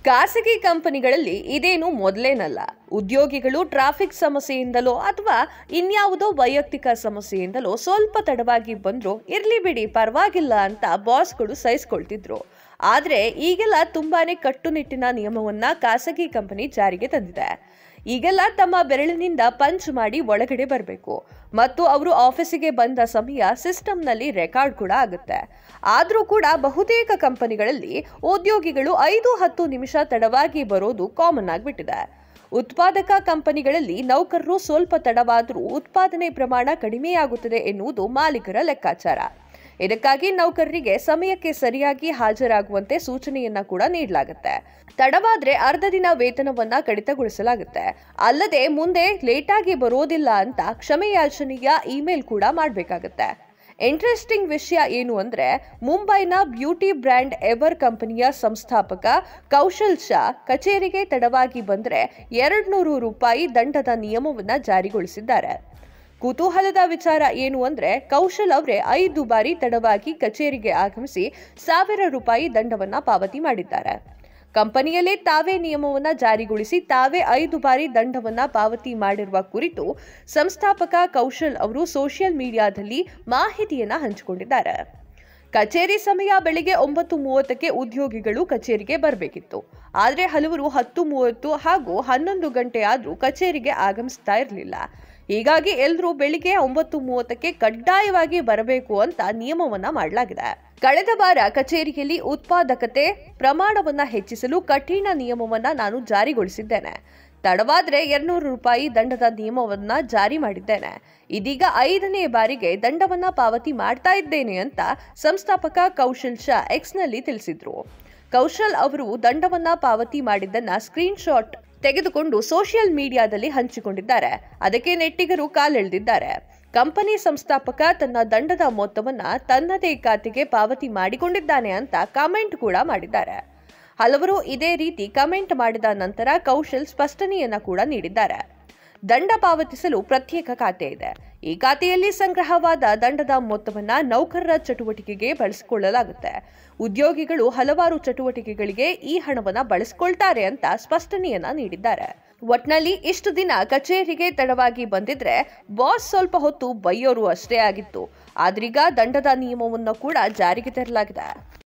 ಖಾಸಗಿ ಕಂಪನಿಗಳಲ್ಲಿ ಇದೇನು ಮೊದಲೇನಲ್ಲ. ಉದ್ಯೋಗಿಗಳು ಟ್ರಾಫಿಕ್ ಸಮಸ್ಯೆಯಿಂದಲೋ ಅಥವಾ ಇನ್ಯಾವುದೋ ವೈಯಕ್ತಿಕ ಸಮಸ್ಯೆಯಿಂದಲೋ ಸ್ವಲ್ಪ ತಡವಾಗಿ ಬಂದ್ರು ಇರ್ಲಿ ಬಿಡಿ ಪರವಾಗಿಲ್ಲ ಅಂತ ಬಾಸ್ಗಳು ಸಹಿಸ್ಕೊಳ್ತಿದ್ರು. ಆದ್ರೆ ಈಗೆಲ್ಲ ತುಂಬಾನೇ ಕಟ್ಟುನಿಟ್ಟಿನ ನಿಯಮವನ್ನ ಖಾಸಗಿ ಕಂಪನಿ ಜಾರಿಗೆ ತಂದಿದೆ. ಈಗೆಲ್ಲ ತಮ್ಮ ಬೆರಳಿನಿಂದ ಪಂಚ್ ಮಾಡಿ ಒಳಗಡೆ ಬರಬೇಕು ಮತ್ತು ಅವರು ಆಫೀಸಿಗೆ ಬಂದ ಸಮಯ ಸಿಸ್ಟಂನಲ್ಲಿ ರೆಕಾರ್ಡ್ ಕೂಡ ಆಗುತ್ತೆ. ಆದರೂ ಕೂಡ ಬಹುತೇಕ ಕಂಪನಿಗಳಲ್ಲಿ ಉದ್ಯೋಗಿಗಳು 5-10 ನಿಮಿಷ ತಡವಾಗಿ ಬರೋದು ಕಾಮನ್ ಆಗಿಬಿಟ್ಟಿದೆ. ಉತ್ಪಾದಕ ಕಂಪನಿಗಳಲ್ಲಿ ನೌಕರರು ಸ್ವಲ್ಪ ತಡವಾದರೂ ಉತ್ಪಾದನೆ ಪ್ರಮಾಣ ಕಡಿಮೆಯಾಗುತ್ತದೆ ಎನ್ನುವುದು ಮಾಲೀಕರ ಲೆಕ್ಕಾಚಾರ. ಇದಕ್ಕಾಗಿ ನೌಕರರಿಗೆ ಸಮಯಕ್ಕೆ ಸರಿಯಾಗಿ ಹಾಜರಾಗುವಂತೆ ಸೂಚನೆಯನ್ನ ಕೂಡ ನೀಡಲಾಗುತ್ತೆ. ತಡವಾದ್ರೆ ಅರ್ಧ ದಿನ ವೇತನವನ್ನ ಕಡಿತಗೊಳಿಸಲಾಗುತ್ತೆ. ಅಲ್ಲದೆ ಮುಂದೆ ಲೇಟಾಗಿ ಬರೋದಿಲ್ಲ ಅಂತ ಕ್ಷಮೆಯಾಚನೆಯ ಇಮೇಲ್ ಕೂಡ ಮಾಡಬೇಕಾಗುತ್ತೆ. ಇಂಟ್ರೆಸ್ಟಿಂಗ್ ವಿಷಯ ಏನು ಅಂದ್ರೆ ಮುಂಬೈನ ಬ್ಯೂಟಿ ಬ್ರ್ಯಾಂಡ್ ಎವರ್ ಕಂಪನಿಯ ಸಂಸ್ಥಾಪಕ ಕೌಶಲ್ ಶಾ ಕಚೇರಿಗೆ ತಡವಾಗಿ ಬಂದ್ರೆ 200 ರೂಪಾಯಿ ದಂಡದ ನಿಯಮವನ್ನ ಜಾರಿಗೊಳಿಸಿದ್ದಾರೆ. ಕುತೂಹಲದ ವಿಚಾರ ಏನು ಅಂದ್ರೆ ಕೌಶಲ್ ಅವರೇ 5 ಬಾರಿ ತಡವಾಗಿ ಕಚೇರಿಗೆ ಆಗಮಿಸಿ 1000 ರೂಪಾಯಿ ದಂಡವನ್ನ ಪಾವತಿ ಮಾಡಿದ್ದಾರೆ. ಕಂಪನಿಯಲ್ಲೇ ತಾವೇ ನಿಯಮವನ್ನ ಜಾರಿಗೊಳಿಸಿ ತಾವೇ 5 ಬಾರಿ ದಂಡವನ್ನ ಪಾವತಿ ಮಾಡಿರುವ ಕುರಿತು ಸಂಸ್ಥಾಪಕ ಕೌಶಲ್ ಅವರು ಸೋಷಿಯಲ್ ಮೀಡಿಯಾದಲ್ಲಿ ಮಾಹಿತಿಯನ್ನ ಹಂಚಿಕೊಂಡಿದ್ದಾರೆ. ಕಚೇರಿ ಸಮಯ ಬೆಳಿಗ್ಗೆ 9:30ಕ್ಕೆ ಉದ್ಯೋಗಿಗಳು ಕಚೇರಿಗೆ ಬರಬೇಕಿತ್ತು. ಆದರೆ ಹಲವರು 10:30 ಹಾಗೂ 11 ಗಂಟೆ ಆದ್ರೂ ಕಚೇರಿಗೆ ಆಗಮಿಸ್ತಾ ಇರಲಿಲ್ಲ. ಹೀಗಾಗಿ ಎಲ್ಲರೂ ಬೆಳಿಗ್ಗೆ 9:30ಕ್ಕೆ ಕಡ್ಡಾಯವಾಗಿ ಬರಬೇಕು ಅಂತ ನಿಯಮವನ್ನ ಮಾಡಲಾಗಿದೆ. ಕಳೆದ ವಾರ ಕಚೇರಿಯಲ್ಲಿ ಉತ್ಪಾದಕತೆ ಪ್ರಮಾಣವನ್ನ ಹೆಚ್ಚಿಸಲು ಕಠಿಣ ನಿಯಮವನ್ನ ನಾನು ಜಾರಿಗೊಳಿಸಿದ್ದೇನೆ. ತಡವಾದ್ರೆ 200 ರೂಪಾಯಿ ದಂಡದ ನಿಯಮವನ್ನ ಜಾರಿ ಮಾಡಿದ್ದೇನೆ. ಇದೀಗ 5ನೇ ಬಾರಿಗೆ ದಂಡವನ್ನ ಪಾವತಿ ಮಾಡ್ತಾ ಇದ್ದೇನೆ ಅಂತ ಸಂಸ್ಥಾಪಕ ಕೌಶಲ್ ಶಾ ಎಕ್ಸ್ನಲ್ಲಿ ತಿಳಿಸಿದ್ರು. ಕೌಶಲ್ ಅವರು ದಂಡವನ್ನ ಪಾವತಿ ಮಾಡಿದ್ದನ್ನ ಸ್ಕ್ರೀನ್ ಶಾಟ್ ತೆಗೆದುಕೊಂಡು ಸೋಷಿಯಲ್ ಮೀಡಿಯಾದಲ್ಲಿ ಹಂಚಿಕೊಂಡಿದ್ದಾರೆ. ಅದಕ್ಕೆ ನೆಟ್ಟಿಗರು ಕಾಲೆಳೆದಿದ್ದಾರೆ. ಕಂಪನಿ ಸಂಸ್ಥಾಪಕ ತನ್ನ ದಂಡದ ಮೊತ್ತವನ್ನ ತನ್ನದೇ ಖಾತೆಗೆ ಪಾವತಿ ಮಾಡಿಕೊಂಡಿದ್ದಾನೆ ಅಂತ ಕಮೆಂಟ್ ಕೂಡ ಮಾಡಿದ್ದಾರೆ. ಹಲವರು ಇದೇ ರೀತಿ ಕಮೆಂಟ್ ಮಾಡಿದ ನಂತರ ಕೌಶಲ್ ಸ್ಪಷ್ಟನೆಯನ್ನ ಕೂಡ ನೀಡಿದ್ದಾರೆ. ದಂಡ ಪಾವತಿಸಲು ಪ್ರತ್ಯೇಕ ಖಾತೆ ಇದೆ. ಈ ಖಾತೆಯಲ್ಲಿ ಸಂಗ್ರಹವಾದ ದಂಡದ ಮೊತ್ತವನ್ನ ನೌಕರರ ಚಟುವಟಿಕೆಗೆ ಬಳಸಿಕೊಳ್ಳಲಾಗುತ್ತೆ. ಉದ್ಯೋಗಿಗಳು ಹಲವಾರು ಚಟುವಟಿಕೆಗಳಿಗೆ ಈ ಹಣವನ್ನ ಬಳಸಿಕೊಳ್ತಾರೆ ಅಂತ ಸ್ಪಷ್ಟನೆಯನ್ನ ನೀಡಿದ್ದಾರೆ. ಒಟ್ನಲ್ಲಿ ಇಷ್ಟು ದಿನ ಕಚೇರಿಗೆ ತಡವಾಗಿ ಬಂದಿದ್ರೆ ಬಾಸ್ ಸ್ವಲ್ಪ ಹೊತ್ತು ಬೈಯೋರು ಅಷ್ಟೇ ಆಗಿತ್ತು. ಆದ್ರೀಗ ದಂಡದ ನಿಯಮವನ್ನು ಕೂಡ ಜಾರಿಗೆ ತರಲಾಗಿದೆ.